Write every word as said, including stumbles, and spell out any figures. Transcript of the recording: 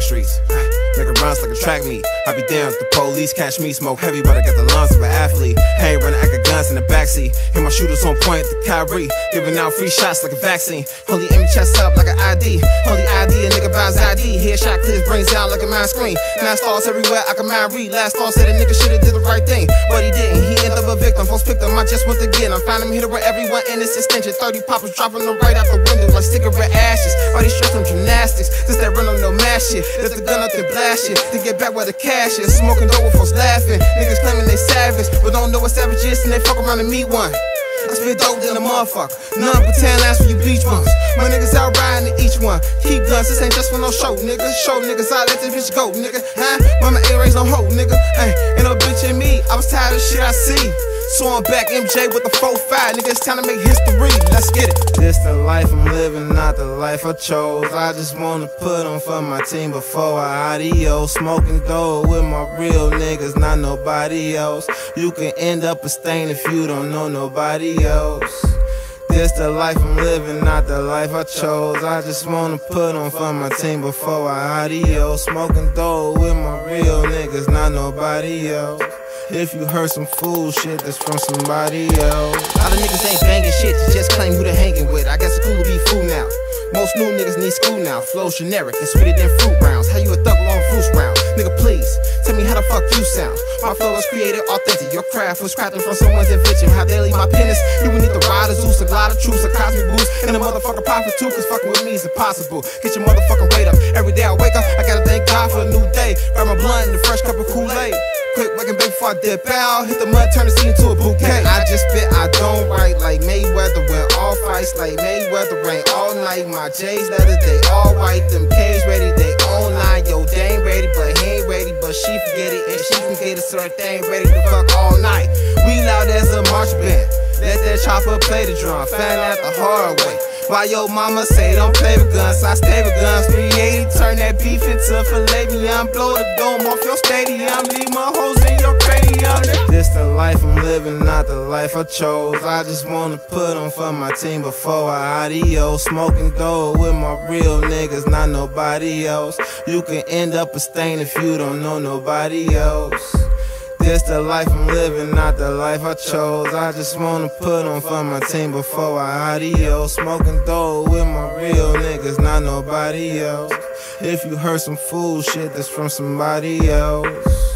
streets. Make it runs like a track meet. I be down if the police catch me. Smoke heavy, but I got the lungs of an athlete. I ain't running, I got guns in the backseat. Hit my shooters on point, the Kyrie. Giving out free shots like a vaccine. Only aim chest up like an I D. Only I D, a nigga buys I D. Headshot clears, brains out like a mind screen. Last thoughts everywhere, I can mind read. Last thought said a nigga should've did the right thing, but he didn't. He ended up a victim. Folks picked him, I just went again. I'm finding him here where everyone in this extension. thirty poppers dropping them right out the window like cigarette ashes. Body stripped from gymnastics. This that run on no mash shit. Lift the gun up and blast shit. To get back where the cash is. Smoking dope with folks laughing. Niggas claiming they savage, but don't know what savage is, and they fuck around and meet one. I spit dope than a motherfucker. None but ten last for you beach bums. My niggas out riding to each one. Keep guns, this ain't just for no show, nigga. Show niggas, I let this bitch go, nigga. Huh? Mama A-rays no hope, nigga. Hey, ain't no bitch in me. I was tired of shit I see. So I'm back, M J with the four five. Nigga, it's time to make history. Let's get it. This the life I'm living, not the life I chose. I just wanna put on for my team before I adios. Smoking dope with my real niggas, not nobody else. You can end up a stain if you don't know nobody else. This the life I'm living, not the life I chose. I just wanna put on for my team before I adios. Smoking dope with my real niggas, not nobody else. If you heard some fool shit, that's from somebody else. All the niggas ain't banging shit, you just claim who they hanging with. I guess it's cool to be fool now. Most new niggas need school now. Flow generic and sweeter than fruit rounds. How you a thug on fruits round? Nigga, please, tell me how the fuck you sound. My flow is created authentic. Your craft was crafted from someone's invention. How they leave my penis? You would need the rider, Zeus, a glide of truths, a cosmic boost, and a motherfucker profit too, cause fucking with me is impossible. Get your motherfucking weight up. Every day I wake up, I gotta thank God for a new day. Grab my blunt and a fresh cup of Kool-Aid. Quick, waking bake before I dip out. Hit the mud, turn the scene into a bouquet. I just spit, I don't write like Mayweather. Win all fights like Mayweather. Rain all night. My J's leather, they all white. Them K's ready, they online. Yo, they ain't ready, but he ain't ready. But she forget it, and she can get it, so they ain't ready to fuck all night. We loud as a march band. Let that chopper play the drum. Found out the hard way. Why your mama say don't play with guns? I stay with guns. three eighty, turn that beef into filet mignon. Blow the dome off your stadium. Leave my hoes in your cranium. This the life I'm living, not the life I chose. I just wanna put on for my team before I adios. Smoking dope with my real niggas, not nobody else. You can end up a stain if you don't know nobody else. This the life I'm living, not the life I chose. I just wanna put on for my team before I adios. Smoking dope with my real niggas, not nobody else. If you heard some fool shit, that's from somebody else.